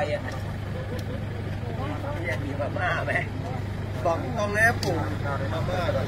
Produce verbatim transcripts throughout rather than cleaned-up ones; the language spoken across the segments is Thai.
อ่ะอยากมีมาม่าไหมบอกตรงนะปู่มาม่าก่อน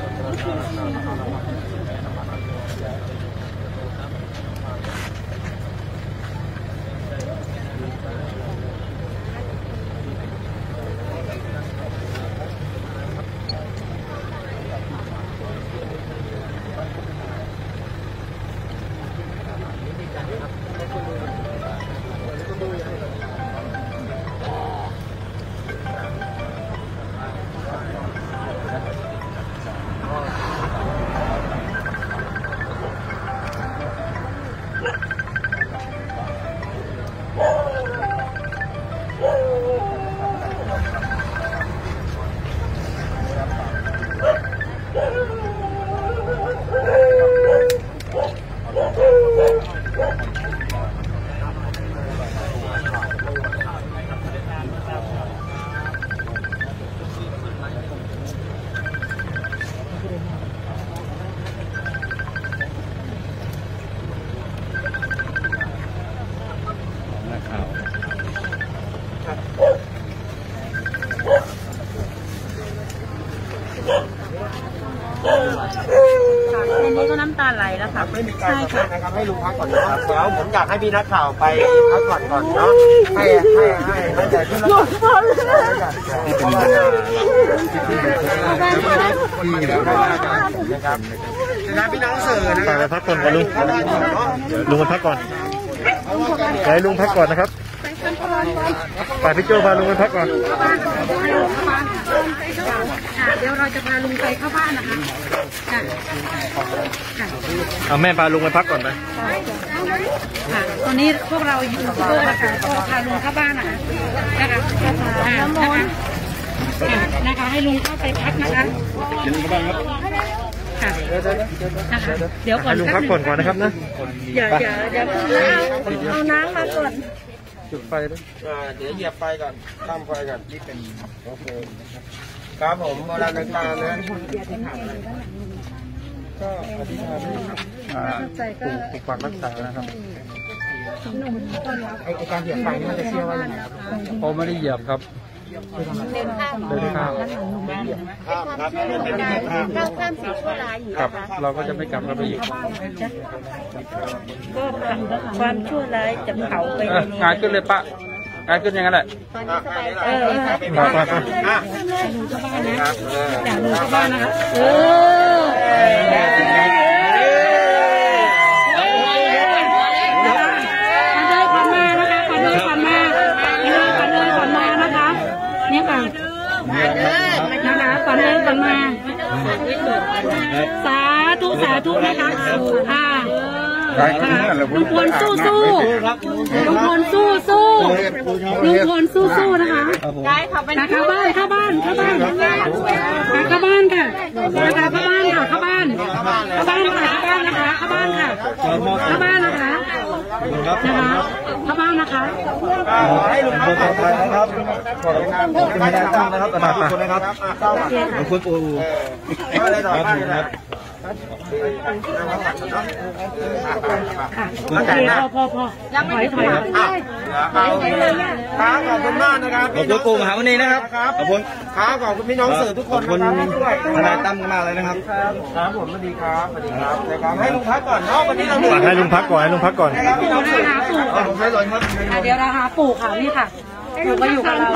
อันนี้ก็น้ำตาไหลแล้วค่ะไม่มีการสนนะครับให้ลุงพักก่อนนะครับเดี๋ยวผมอยากให้พี่นักข่าวไปพักก่อนก่อนเนาะให้ให้ให้ให้ใจที่เรานะครับพี่น้องสื่อนะครับไปพักก่อนกันลุงลุงไปพักก่อนไปลุงพักก่อนนะครับไปพี่โจ้พาลุงไปพักก่อนเดี๋ยวเราจะพาลุงไปเข้าบ้านนะคะเอาแม่พาลุงไปพักก่อนไปตอนนี้พวกเราอยู่ที่โต๊ะนะคะก็พาลุงเข้าบ้านนะคะนะคะนะคะนะคะให้ลุงเข้าไปพักนะคะเดี๋ยวลุงเข้าบ้านครับค่ะนะคะเดี๋ยวก่อนลุงพักก่อนก่อนนะครับนะอย่าอย่าอย่าเพิ่งเอาน้ำมาก่อนจุดไฟด้วยเดี๋ยวเหยียบไฟก่อนตั้งไฟก่อนนี่เป็นโอเคครับผมโบราณการนะก็อธิษฐานปลูกฝังรักษานะครับไอการเหยียบไฟนี่มันจะเชื่อว่าอย่างไรครับผมไม่ได้เหยียบครับเดินข้ามครับเราข้ามสิ่งชั่วร้ายอยู่ครับเราก็จะไม่กลับมาไปอีกก็ความชั่วร้ายจะเผาไปงานขึ้นเลยปะงานขึ้นอย่างนั้นแหละเออครับครับอย่างนู้นก็บ้านนะคะเอเนี่ยค่ะนะคะก่อนเลยก่อนมาสาธุสาธุนะคะค่ะลุงพลสู้สู้ลุงพลสู้สู้ลุงพลสู้สู้นะคะเข้าบ้านเข้าบ้านเข้าบ้านเข้าบ้านค่ะนะคะเข้าบ้านค่ะเข้าบ้านเข้าบ้านค่ะเข้าบ้านนะคะเข้าบ้านค่ะเข้าบ้านนะคะนะคะเข้าบ้านนะคะให้ลุงพลปลอดภัยนะครับขอบคุณไม่ได้ตั้งนะครับขอบคุณนะครับขอบคุณปู่อะไรต่อไปนะครับโอเคพอพอพอยังไม่ถอยถอยครับขอบคุณมากนะครับขอบคุณปู่มหาวันนี้นะครับขอบคุณครับขอบคุณพี่น้องสื่อทุกคนขอบคุณทนายตั้มมากเลยนะครับครับผมสวัสดีครับสวัสดีครับนะครับให้ลุงพักก่อนเนาะวันนี้เราให้ลุงพักก่อนให้ลุงพักก่อนพี่น้องสื่อหาปู่เดี๋ยวเราหาปู่ค่ะนี่ค่ะปู่ก็อยู่กับเรา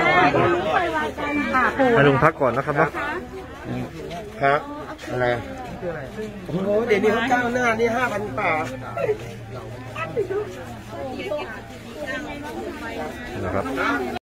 ค่ะปู่ให้ลุงพักก่อนนะครับนะครับอะไรโอ้โหเดี๋ยวนี้เขาก้าวหน้านี่ห้าพันป่านะครับ